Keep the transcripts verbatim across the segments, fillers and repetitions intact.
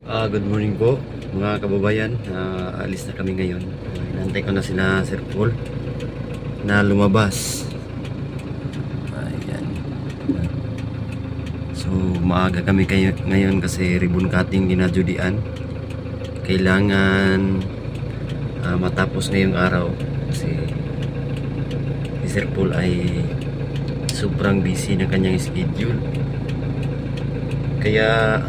Uh, good morning po mga kababayan. Uh, alis na kami ngayon. Uh, inantay ko na sila Sir Paul na lumabas. Ayan. So maaga kami kayo, ngayon kasi ribbon cutting ginajudian. Kailangan uh, matapos ngayong araw kasi si Sir Paul ay sobrang busy ng kanyang schedule. Kaya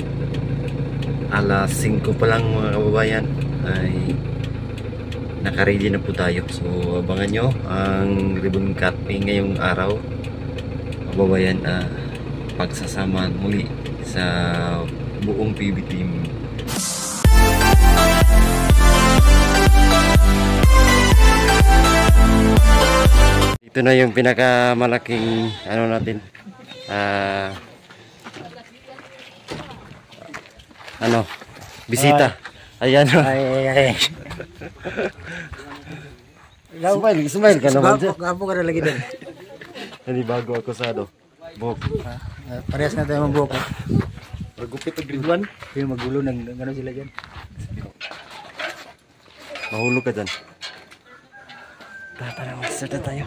alas singko pa lang mga kababayan ay nakaready na po tayo. So abangan nyo ang ribbon cutting ngayong araw kababayan, uh, pagsasama muli sa buong P B team. Ito na yung pinakamalaking ano natin, ah uh, ano, bisita. Ayan. Ay, ay, ay. Smile, smile ka naman dyan. Gapo ka na lagi din. Hindi bago ako sa ano, buhok. Uh, parehas na tayo magbuhok. Magupit ang grade one. Yung magulo ng gano'n sila dyan. Mahulog ka dyan. Tata na magsada tayo.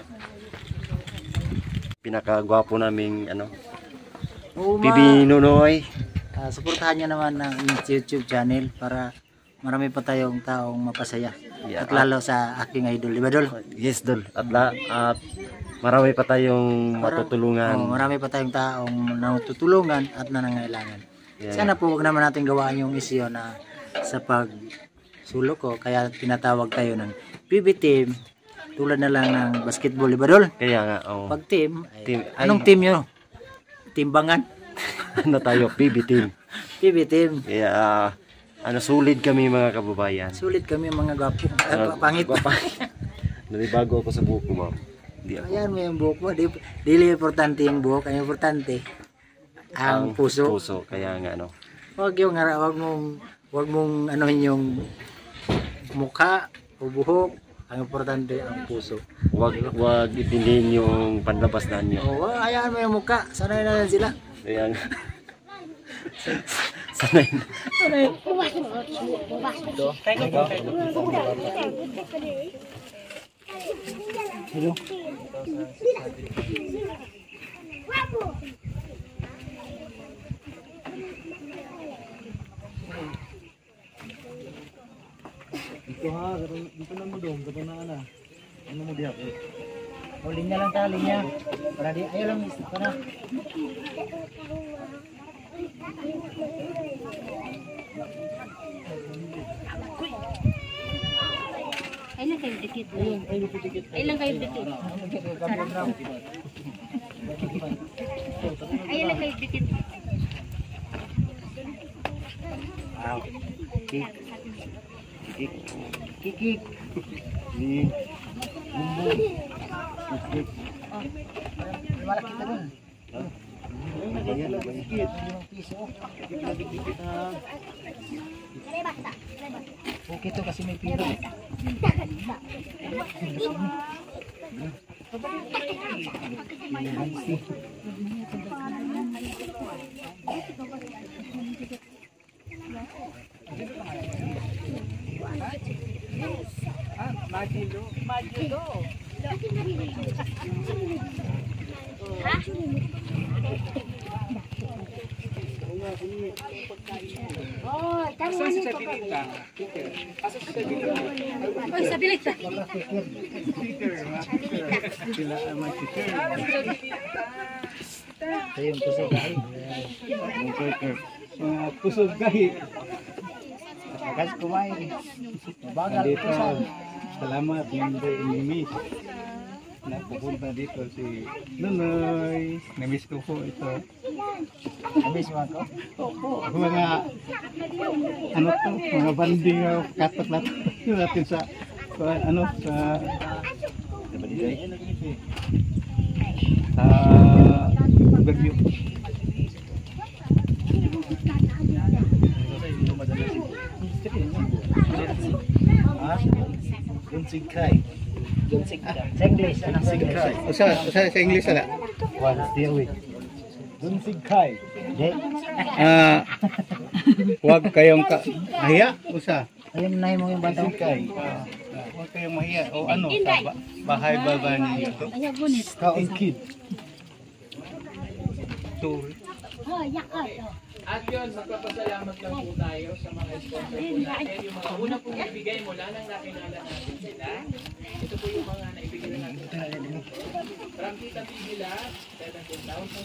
Pinakagwapo naming ano, P B Nunoy. Uh, suportahan nyo naman ng YouTube channel para marami pa tayong taong mapasaya. Yeah. At lalo sa aking idol, di ba Dol? Yes Dol. At, la, at marami pa tayong Para, matutulungan. Oh, marami pa tayong taong natutulungan at nanangailangan. Yeah. Sana po huwag naman natin gawaan yung isyo na sa pagsulok ko. Kaya tinatawag tayo ng P B team. Tulad na lang ng basketball, di ba Dol? Kaya nga, oh. Pag team, ay, team anong ay, team nyo? Timbangan? Ano tayo? P B team. P B team. Yeah, uh, ano, sulit kami mga kababayan. Sulit kami mga gwapo. Uh, pangit. Nalibago ako sa buhok ko, ma'am. Ayan mo yung buhok mo. Di, di importante yung buhok. Ang importante, ang, ang puso. puso. Kaya nga, ano. Huwag yung, huwag mong, huwag mong, ano yung mukha o buhok. Ang importante, ang puso. Huwag, huwag itindihin yung panlabas na nyo. Oo, hayaan mo yung mukha. Sanay na lang sila. Ayan. Sanay na. Sanay. Hello. Dito ha, dito na mo dong, dito na ana. Ano mo diha? O linya lang ta, linya. Para di ayo lang para. Ay lang kayo dikit. Ay lang kayo dikit. Ay lang kayo dikit. Wow. Kik. Kik. Kik. Ni. Bumbu. Kik. Oh. Wala kita dun. Ayan, dikit. Piso. Dikit-dikit na. Okay to kasi may pira. Majilo, majilo. Oh, tama ni to. Oy, sa bilita. Sila ang sticker. Tayo yung pusod gahi. Mga pusod gahi. Kasi kumain. Mabagal ito sa. Salamat yung inimis. Napupunta dito si Nunoy. Namiss ko po ito. Namiss mo ako? Opo. Mga ano to, mga banding uh, katot-latot natin sa uh, ano sa sa overview. Ah, Dunsig Kai. Dunsig Kai. Sa English, ano sa English? Sa sa sa English ala. One stay away. Dunsig Kai. Ah, Huwag kayong ka mahiya usa. Ayun na mo yung bata. Kay. Huwag kayong mahiya o ano sa ba- bahay ba ba niyo to? Ayaw gunit. Kaon kid. Tour. Oh, yak oh. At yun, magpapasalamat lang po tayo sa mga sponsor po natin. Yung mga una pong ibigay mula nang nakilala natin sila. Ito po yung mga naibigay na natin. From Tita T V Lab, seventeen thousand.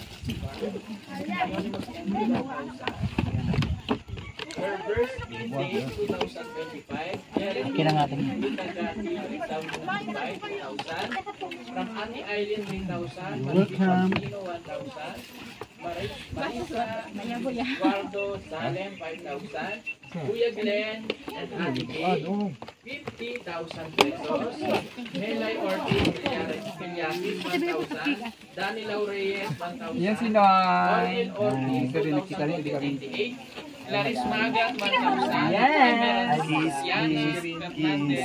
Reverse Day, two thousand twenty-five. Akin na natin. three thousand twenty-five, two thousand. From Ate Eileen, three thousand. Welcome. Pino, one thousand. Marisa, Guardo, Salem, five thousand. Kuya Glenn and Ate Kay, fifty thousand pesos. Melay Ortiz, Pilyaki, one thousand. Danny Reyes, one thousand. Yan si Orlin Ortiz, two thousand eighty-eight. Clarice Magat, one thousand. Yes. Yanis Fernandez,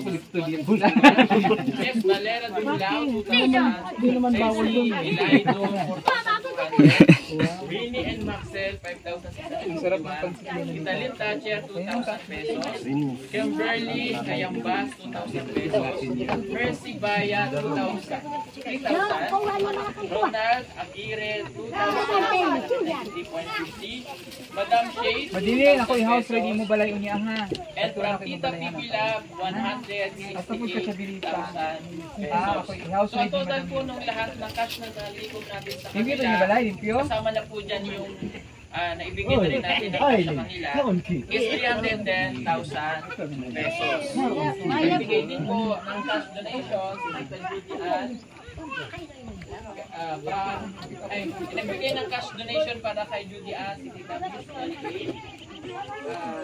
Yes, Valera Dublao, two thousand. Hindi naman bawal yun. Elido, four thousand two hundred. Winnie and Maxel, five thousand six hundred fifty-one. Italin Thatcher, two thousand pesos. Kimberly Kayambas, two thousand pesos. Mercy Baya, two thousand. three thousand. Ronald Aguirre, two thousand three point fifty. Madam Shade, Madili, ako i-house ready mo balay unya ha. and from Tita Pipi Lab, one hundred sixty-eight thousand Ah, ako pesos. i-house So, ready mo. total po nung lahat ng cash na nalikod natin sa Limpyo to yung kanila, balay, limpyo. kasama na po dyan yung ah, naibigay na rin natin ng cash sa kanila, is three hundred ten thousand pesos. Naibigay din po ng cash donation sa Pagbibian. Uh, from, ay, nagbigay ng cash donation para kay Judy Ann, si Tita Miss Melvin. Uh,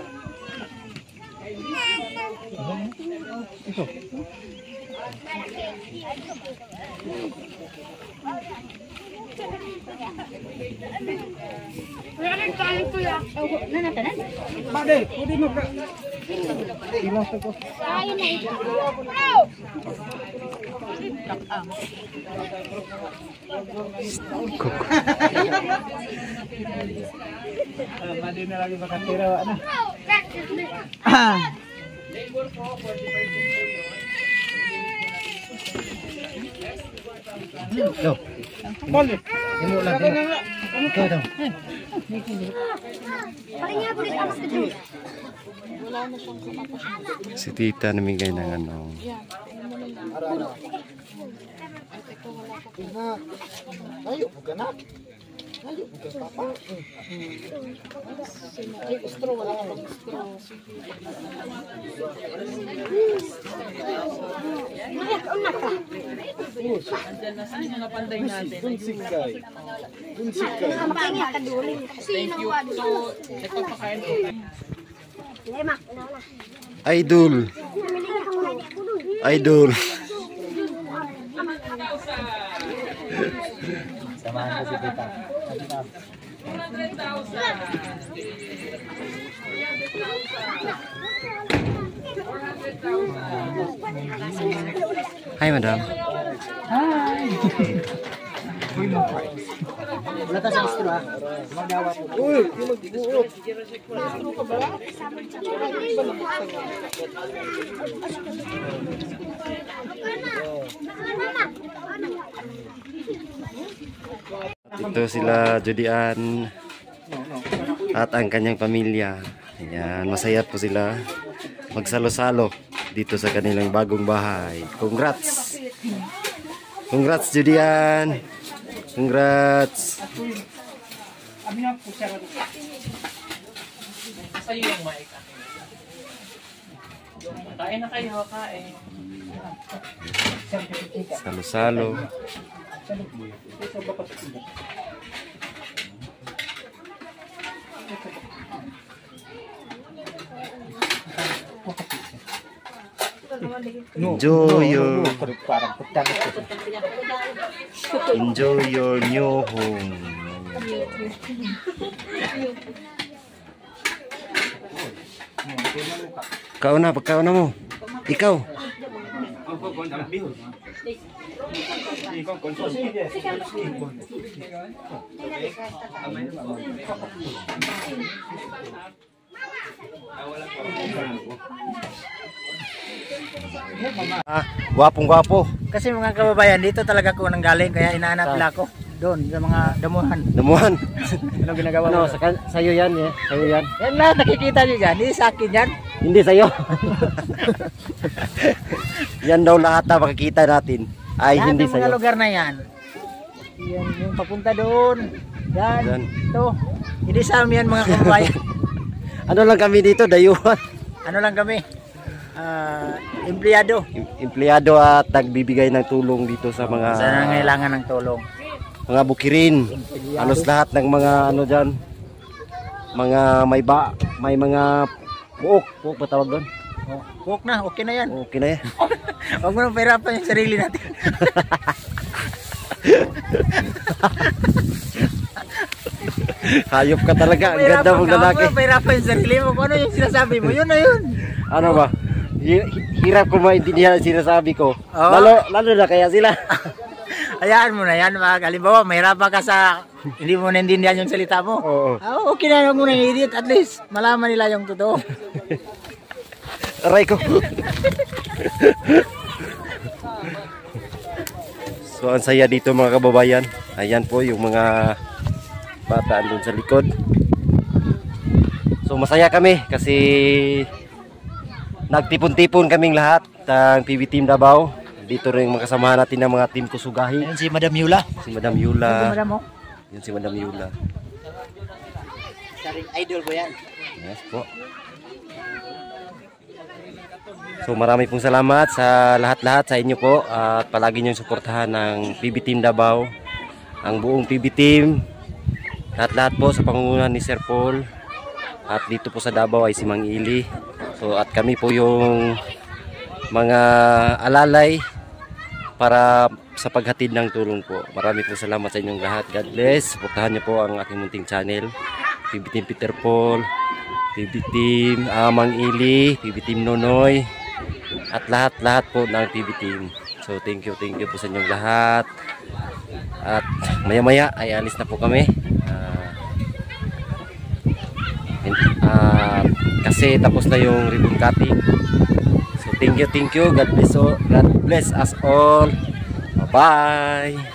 Bade, pwede mo ka. Madi na lagi makatira wa na. labor po, forty-five percent po yun. Yo. Balik. Imo lang din. Ikaw daw. Si tita namigay ng ano. Ayo, bukan na. Ayo, bukan papa. Ay, straw wala ka straw. Andyan na sa mga panday natin. Bunsikay. Bunsikay. Thank you. So, nagpapakain po kayo. Idol. Idol. Samahan ko si Tita. one hundred thousand. four hundred thousand. Hi, madam. Hi. Uy, mo price. Wala ta sa straw. Magawa po. Uy, magbuot. Ito sila Judy Ann at ang kanyang pamilya. Ayan, masaya po sila magsalo-salo dito sa kanilang bagong bahay. Congrats! Congrats, Judy Ann! Congrats! Abi na po siya. Sa'yo yung mic. Kain na kayo, kain. Salo-salo. Enjoy your Parang putan. enjoy your new home. Kau na, pagkao na mo. Ikaw. Ah, gwapong-gwapo. Kasi mga kababayan, dito talaga ako nanggaling kaya inaanap nila ako. Doon sa mga damuhan. Damuhan. Ano ginagawa Ano, mo? sa kan- sa'yo yan eh. Sa'yo yan. Yan lahat nakikita nyo dyan. Hindi sa akin yan. Hindi sa'yo. Yan daw lahat na makikita natin. Ay, Lahat hindi ng mga sa'yo. lugar na yan. Yan yung papunta doon. Yan. Yan. Ito. Hindi sa amin yan mga kababayan. Ano lang kami dito, dayuhan. Ano lang kami? Ah, empleyado. Em- Empleyado at nagbibigay ng tulong dito sa mga Sa nangailangan ng tulong. mga bukirin. Halos lahat ng mga ano dyan. Mga may ba, may mga buok. Buok ba tawag doon? Oh, walk na, okay na yan. Okay na yan. Huwag mo nang pahirapan yung sarili natin. Hayop ka talaga. Ang ganda mong Huwag lalaki. mo nang pahirapan yung sarili mo. Kung ano yung sinasabi mo, yun na yun. Ano ba? Hi- hi- Hirap ko maintindihan ang sinasabi ko. Oo. Lalo, lalo na kaya sila. Hayaan mo na yan. Mga halimbawa, mahirapan ka sa hindi mo naintindihan yung salita mo. Oo. Ah, okay na, huwag mo nang i-edit. At least, malaman nila yung totoo. Aray ko. So ang saya dito mga kababayan. Ayan po yung mga bata andun sa likod. So masaya kami kasi nagtipon-tipon kaming lahat ng P B Team Davao. Dito rin mga kasamahan natin ng mga team Kusugahi. Ayun si Madam Yula. Si Madam Ayun si Yula. Madam mo. Yun si Madam Yula. Saring idol ko yan. Yes po. So marami pong salamat sa lahat-lahat sa inyo po at palagi niyong suportahan ng P B Team Davao, ang buong P B Team, lahat-lahat po sa pangungunan ni Sir Paul at dito po sa Davao ay si Mang Ili. So at kami po yung mga alalay para sa paghatid ng tulong po. Marami pong salamat sa inyong lahat. God bless. Suportahan niyo po ang aking munting channel, P B Team Peter Paul, P B Team uh, Mang Ili, P B Team Nonoy, at lahat-lahat po ng P B Team. So thank you, thank you po sa inyong lahat. At maya-maya ay alis na po kami. Uh, and, uh, kasi tapos na yung ribbon cutting. So thank you, thank you. God bless, all, God bless us all. Bye-bye.